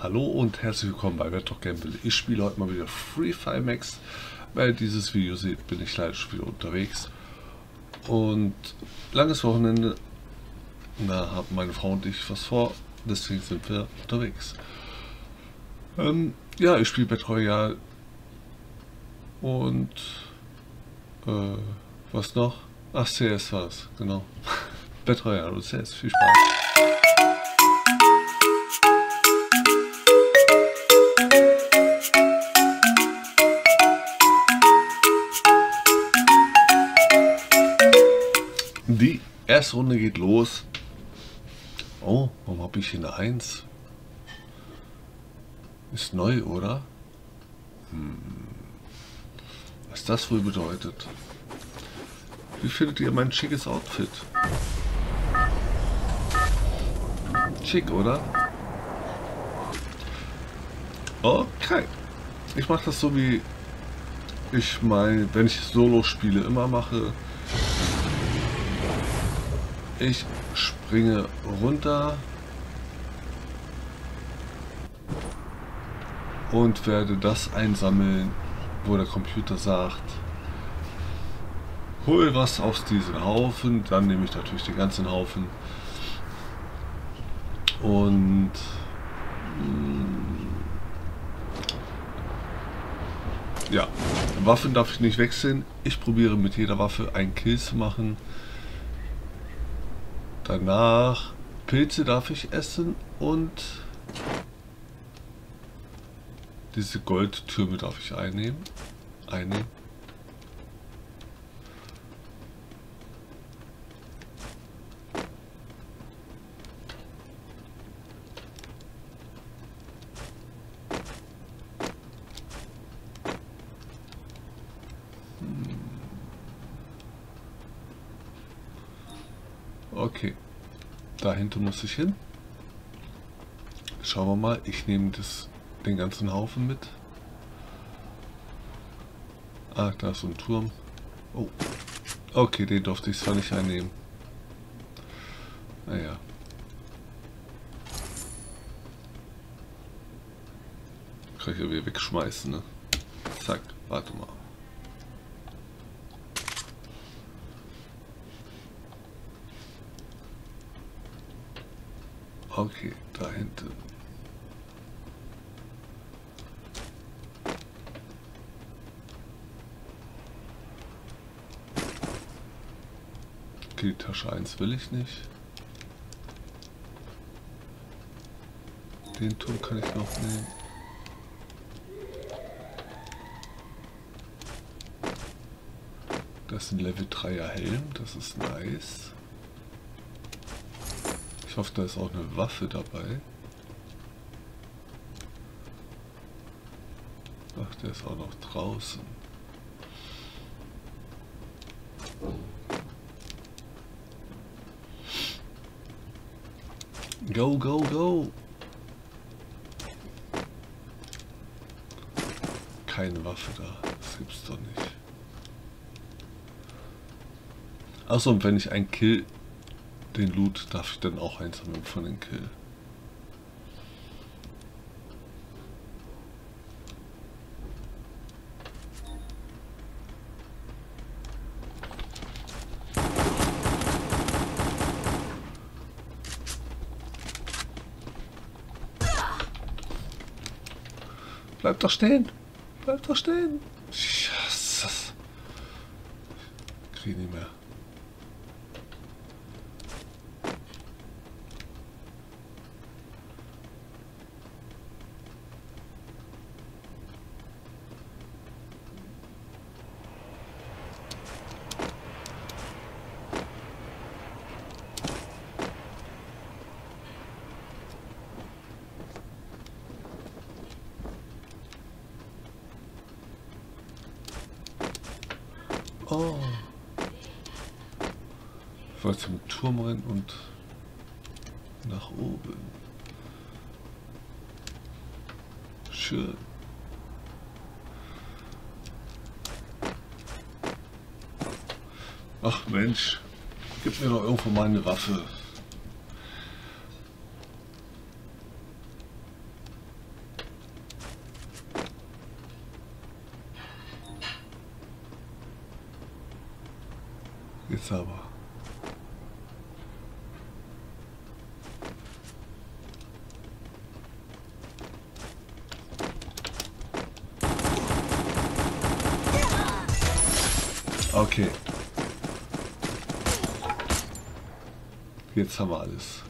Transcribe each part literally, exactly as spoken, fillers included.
Hallo und herzlich willkommen bei Bedrock Gamble. Ich spiele heute mal wieder Free Fire Max. Weil ihr dieses Video seht, bin ich leider schon wieder unterwegs. Und langes Wochenende. Da haben meine Frau und ich was vor. Deswegen sind wir unterwegs. Ähm, ja, ich spiele Battle Royale. Und äh, was noch? Ach, C S war es, genau. Battle Royale und C S. Viel Spaß. Die erste Runde geht los. Oh, warum habe ich hier eine eins? Ist neu, oder? Hm. Was das wohl bedeutet? Wie findet ihr mein schickes Outfit? Schick, oder? Okay. Ich mache das so, wie ich mal, wenn ich Solo spiele, immer mache. Ich springe runter und werde das einsammeln, wo der Computer sagt, hol was aus diesem Haufen. Dann nehme ich natürlich den ganzen Haufen und ja, Waffen darf ich nicht wechseln. Ich probiere mit jeder Waffe einen Kill zu machen. Danach Pilze darf ich essen und diese Goldtürme darf ich einnehmen. Einnehmen. Okay, dahinter muss ich hin. Schauen wir mal, ich nehme das, den ganzen Haufen mit. Ah, da ist so ein Turm. Oh, okay, den durfte ich zwar nicht einnehmen. Naja. Kann ich ja wieder wegschmeißen, ne? Zack, warte mal. Okay, da hinten. Okay, die Tasche eins will ich nicht. Den Turm kann ich noch nehmen. Das ist ein Level dreier Helm, das ist nice. Ich hoffe, da ist auch eine Waffe dabei. Ach, der ist auch noch draußen. Go, go, go! Keine Waffe da, das gibt's doch nicht. Achso, und wenn ich einen Kill, den Loot darf ich dann auch einsammeln von den Kill. Bleib doch stehen! Bleib doch stehen! Jesus. Krieg nicht mehr. Oh. Ich wollte zum Turm rennen und nach oben. Schön. Ach Mensch, gib mir doch irgendwo mal eine Waffe. Jetzt aber. Okay. Jetzt haben wir alles.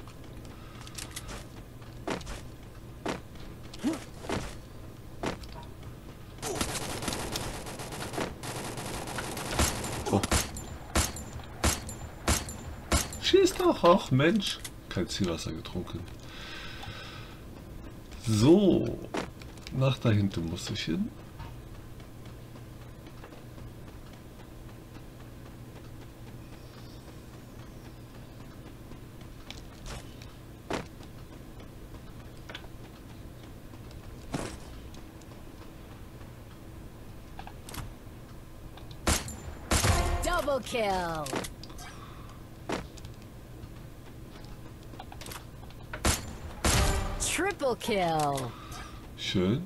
Oh. Schieß doch, ach Mensch. Kein Zielwasser getrunken. So. Nach da hinten muss ich hin. Double kill. Triple kill. Schön.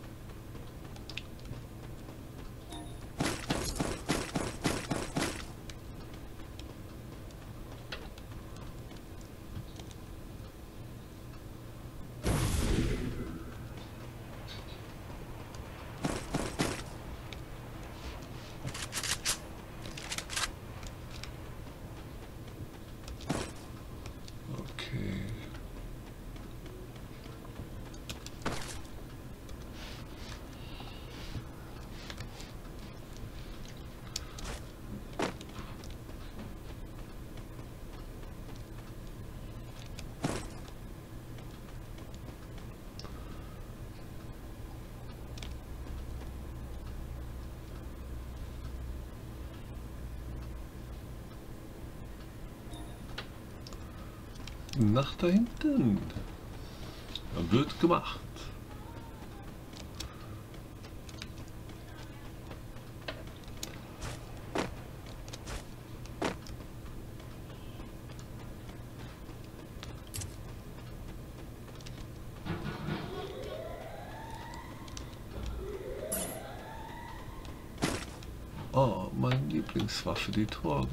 Nach da hinten. Wird gemacht. Oh, meine Lieblingswaffe, die Torge.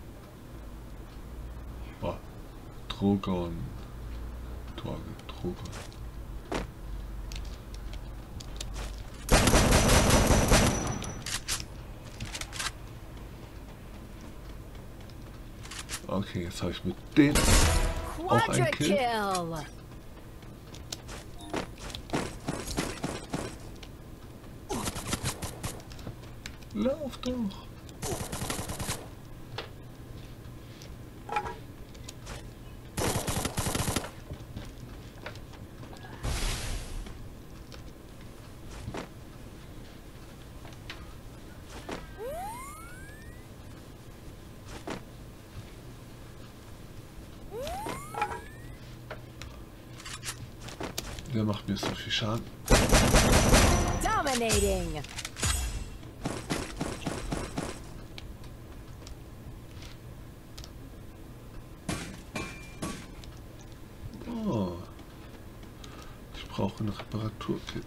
Oh. Drogon. Torge, Drogon. Okay, jetzt habe ich mit dem auch einen Kill. Lauf doch! Der macht mir so viel Schaden. Dominating. Oh. Ich brauche ein Reparaturkit.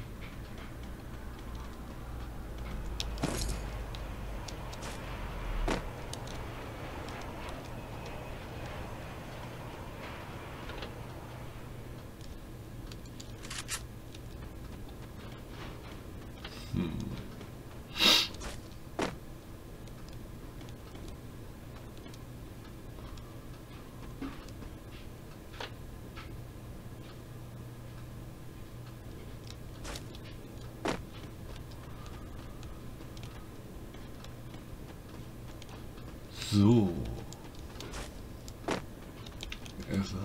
So. Er sagt,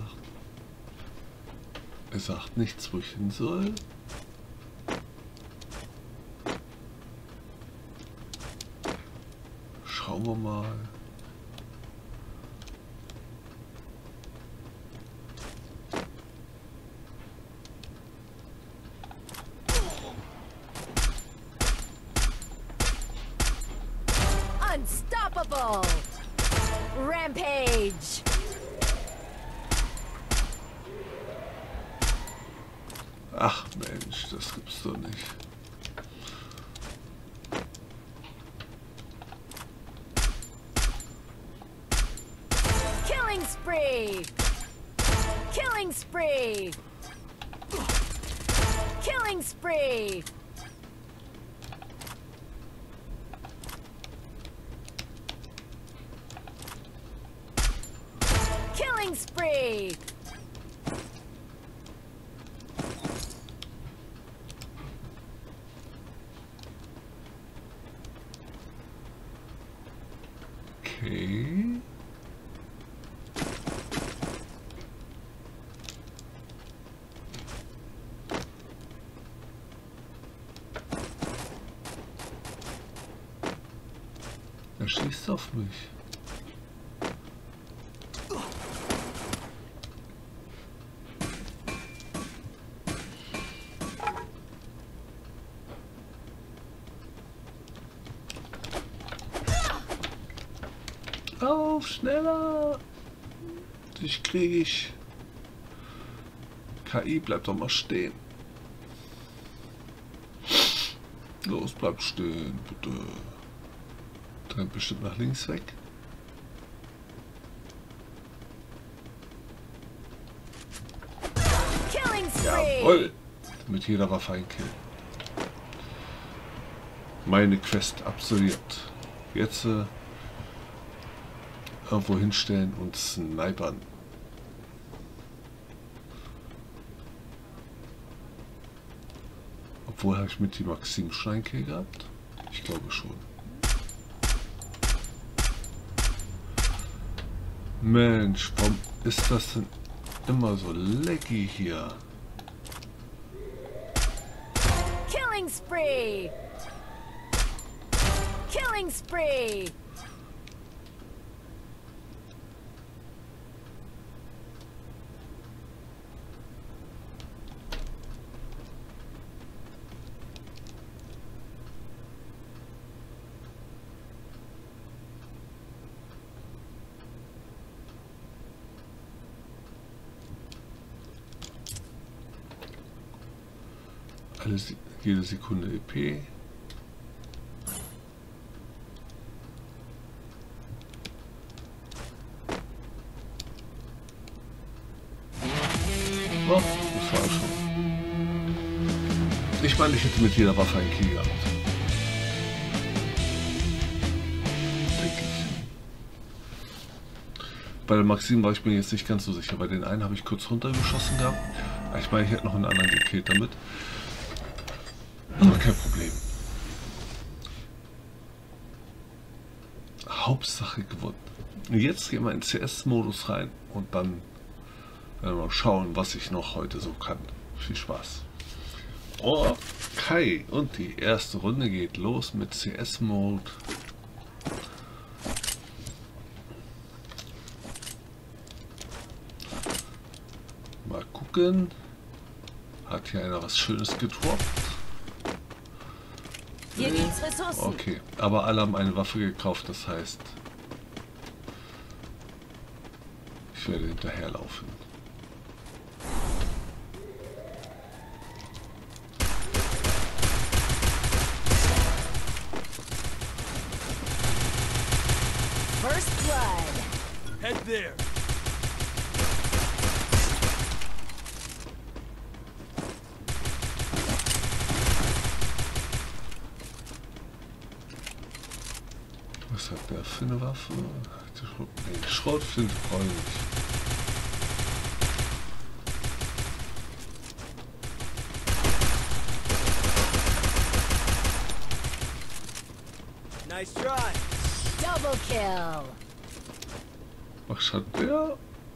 er sagt nichts, wo ich hin soll. Schauen wir mal. Unstoppable. Rampage. Ach Mensch, das gibt's doch nicht. spree! Killing spree! Killing spree! Killing spree! Okay. Er schießt auf mich. Auf, schneller! Dich krieg ich. K I, bleib doch mal stehen. Los, bleib stehen, bitte. Rennt bestimmt nach links weg. Jawohl! Mit jeder Waffe ein Kill. Meine Quest absolviert. Jetzt äh, irgendwo hinstellen und snipern. Obwohl, habe ich mit die Maxim Steinkill gehabt? Ich glaube schon. Mensch, warum ist das denn immer so laggy hier? Killing spree! Killing spree! Alles, jede Sekunde E P. Oh, das war schon. Ich meine, ich hätte mit jeder Waffe einen Kill gehabt. Denke ich. Bei der Maxim war ich mir jetzt nicht ganz so sicher. Bei den einen habe ich kurz runtergeschossen gehabt. Ich meine, ich hätte noch einen anderen gekillt damit. Aber kein Problem. Hauptsache gewonnen. Jetzt gehen wir in C S-Modus rein und dann werden wir mal schauen, was ich noch heute so kann. Viel Spaß. Okay, und die erste Runde geht los mit C S-Mode. Mal gucken. Hat hier einer was Schönes getroppt? Hier gibt's Ressourcen. Okay, aber alle haben eine Waffe gekauft, das heißt, ich werde hinterherlaufen. First blood. Head there. Was hat der für eine Waffe? Die Schrot, nee, Schrotflinte brauche ich nicht. Nice try. Double kill. Was hat der?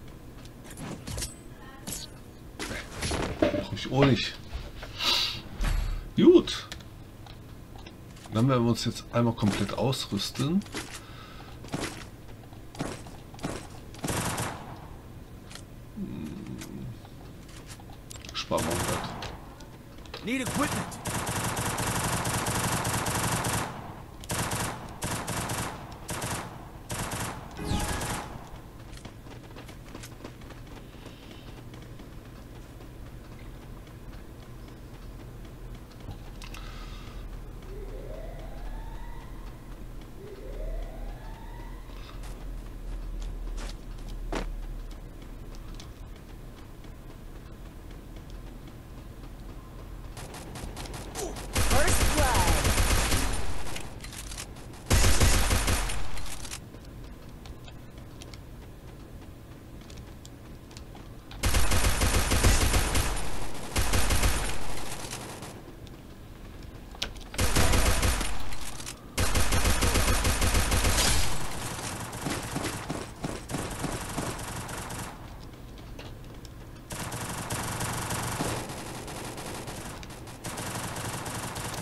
Brauche ich auch nicht. Gut. Dann werden wir uns jetzt einmal komplett ausrüsten. Sparen wir hundert. Need equipment.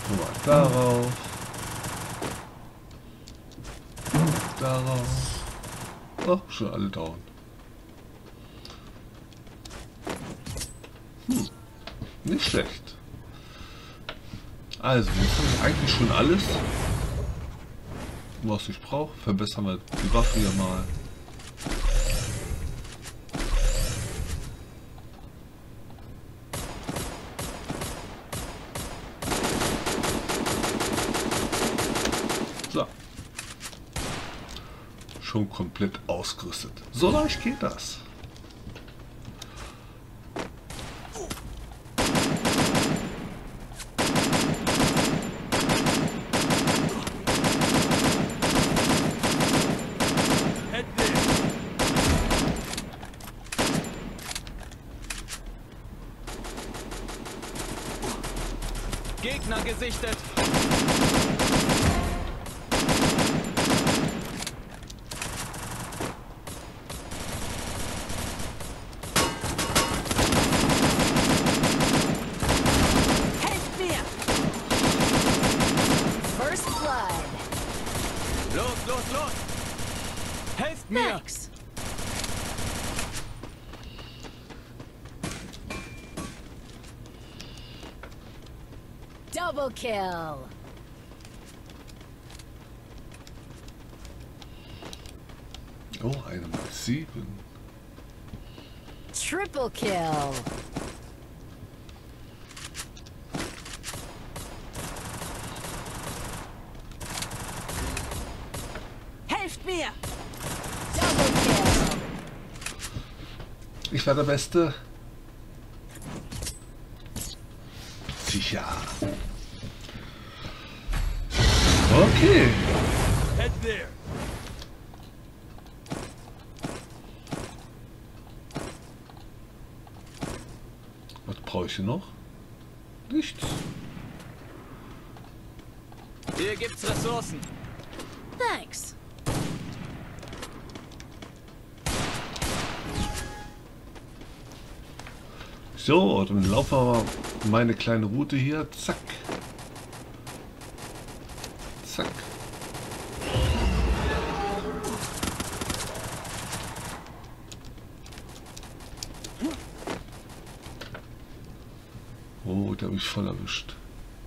Mal darauf. Darauf. Oh, schon alle down. Hm. Nicht schlecht. Also, jetzt haben wir eigentlich schon alles, was ich brauche. Verbessern wir die Waffe hier mal. So. Schon komplett ausgerüstet. So leicht geht das. Head there. Gegner gesichtet. Helft mir! First blood. Los, los, los. Helft mir. Thanks. Double kill. Oh, eine mal sieben. Triple kill. Helft mir! Double kill. Ich war der Beste. Sicher. Okay. Head there. Was brauche ich hier noch? Nichts. Hier gibt's Ressourcen. Thanks. So, dann laufen wir mal meine kleine Route hier. Zack. Zack. Oh, der habe ich voll erwischt.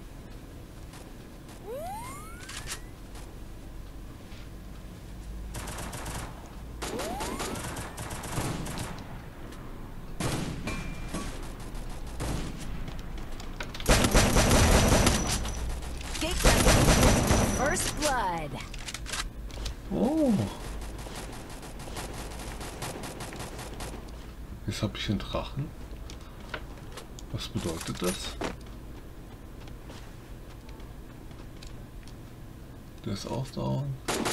First blood. Oh. Jetzt habe ich einen Drachen. Was bedeutet das? Der ist auch down.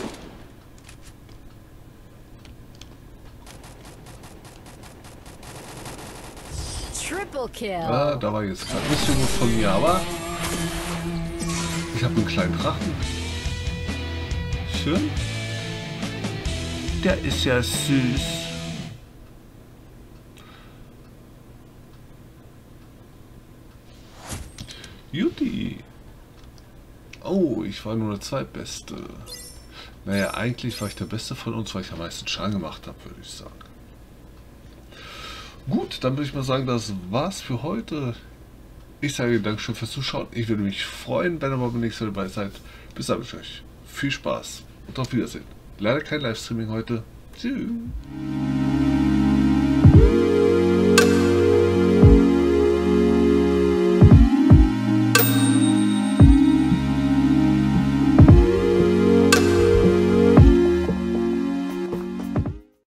Triple kill. Ah, da war jetzt gerade nicht so gut von mir, aber ich habe einen kleinen Drachen. Schön. Der ist ja süß. Juti. Oh, ich war nur der Zweitbeste. Naja, eigentlich war ich der Beste von uns, weil ich am meisten Schaden gemacht habe, würde ich sagen. Gut, dann würde ich mal sagen, das war's für heute. Ich sage Dankeschön fürs Zuschauen. Ich würde mich freuen, wenn ihr mal beim nächsten Mal dabei seid. Bis dann wünsche ich euch viel Spaß und auf Wiedersehen. Leider kein Livestreaming heute. Tschüss.